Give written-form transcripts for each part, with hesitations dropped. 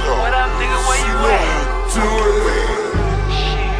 What up, nigga? Where you at? Do it. Shit.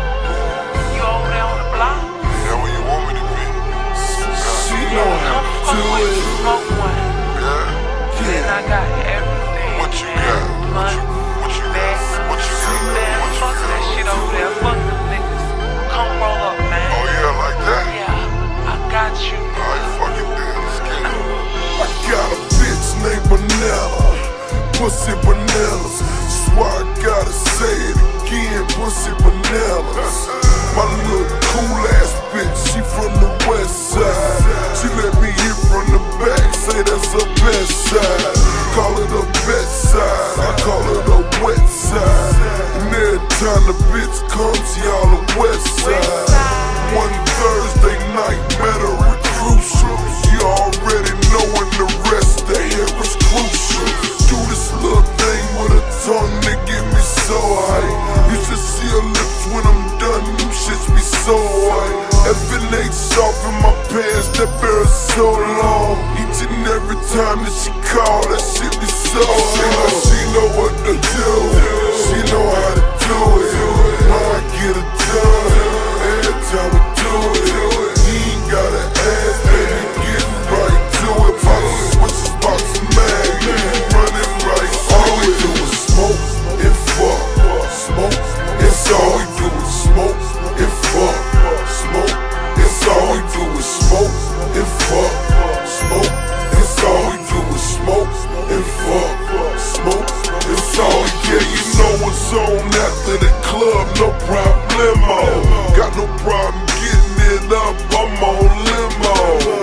You over there on the block? Yeah, where you want me to be. She know how to Come do with it. me, smoke one. Yeah. Then I got everything. What you man. got? Money, What you got? What you got? man, What you fuck got? that shit over there. Fuck them niggas. Come roll up, man. Oh yeah, like that? Yeah, I got you. Alright, fucking dead. Let's get it. I got a bitch named Vanilla, pussy bananas. So I gotta say it again, pussy bananas. My little cool ass bitch, she from the west side. She let me hit from the back, say that's her best side. Call it a best side, I call it a wet side. And every time the bitch comes, y'all the west side. One Thursday night, met her at Crucial. You already knowin' the rest, they here was crucial. Do this little thing with a tongue that get me so high. You should see her lips when I'm done, them shits be so white. F&H off in my pants, that bear is so long. Each and every time that she call, that shit be so hard. She know what to do, she know how to do it. Now I get it done, every time we do it. He ain't gotta ask, baby, getting right to it. Pops switches, pops mag, running right. All we do is smoke and fuck, smoke. It's all we do is smoke and fuck, smoke. It's all we do is smoke and fuck, smoke. It's all we do is smoke and fuck, smoke. It's all we care, you know what's on after the club, no problemo. Got no problem getting it up, I'm on limo.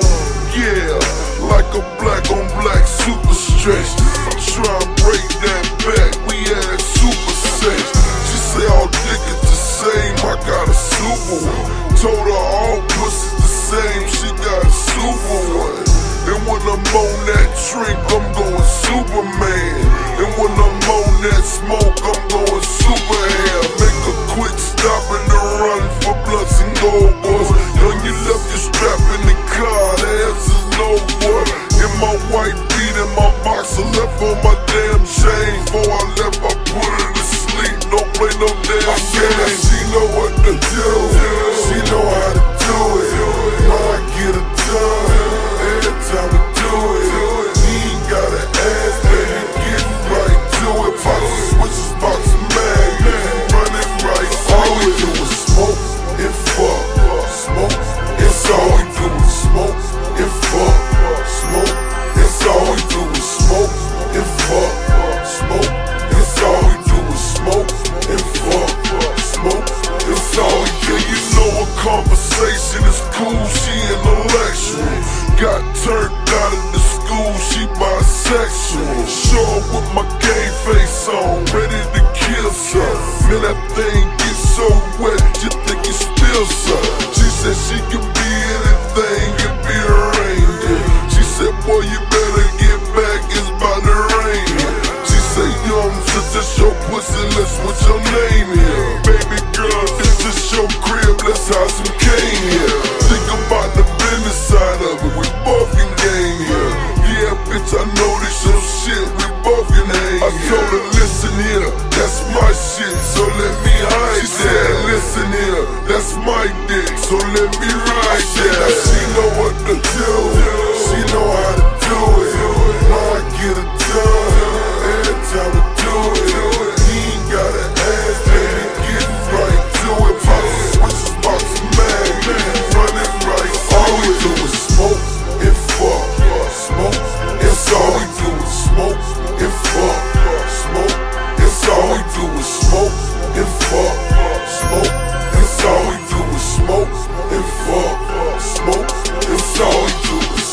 Yeah, like a black on black super stretch. I'm trying to break that back, we had super sex. She say all dick is the same, I got a super one. Told her all pussy's the same, she got a super one. And when I'm on that drink, I'm going Superman. And when I'm on that smoke, I'm going super hair. Make a quick stop and a run for blunts and gold boys. Young, you left your strap in the car, the answer's no boy. In my white beat and my boxer left on my damn chain. Before I left, I put her to sleep, don't play no damn game. She know what to do, she know how to do it. Now I get it done, every time we do it. He ain't gotta ask, baby, getting right to it. Pops switches, pops mag, running right. All we do is smoke and fuck, smoke. It's all we do is smoke and fuck, smoke. It's all we do is smoke and fuck, smoke. It's all we do is smoke and fuck, smoke. It's all we do. You know a conversation is cool, she intellectual. Got turned out of the school, she bisexual. Show up with my game face on, ready to kill some. Man, that thing gets so wet, you think it spills some. She said she could be anything, could be a reindeer. She said, boy, you better get back, it's about to rain here. She said, young, since it's your pussy, let's put your name here. Baby girl, this is your crib, let's have some cane here. Think about the business side of it, we both can game here. Yeah, bitch, I know this your shit, we both can hang. I told her, listen here, that's my shit, so let me hide. She said, listen here, that's my dick, so let me ride that. She know what to do, she know how to do it. Now I get it done, every time we do it. He ain't gotta ask, baby, getting right to it. Pops switches, pops mag, running right. All we do is smoke and fuck, smoke. It's all we do is smoke and fuck, smoke. It's all we do is smoke and fuck, smoke. It's all we do is smoke and fuck, smoke. It's all we do is,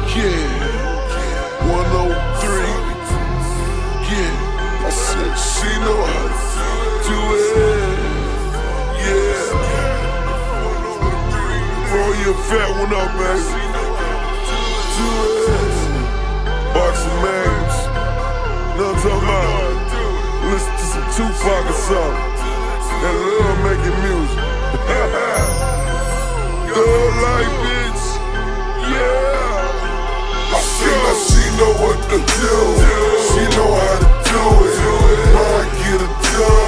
yeah, 103. Yeah, I said she know how to do it. Yeah, roll your fat one up, baby. Do it. Box of mags. Know what I'm talking about? Listen to some Tupac or something. And love making music. Good life, bitch. Yeah. I see, she know what to do. She know how to do it. get it done.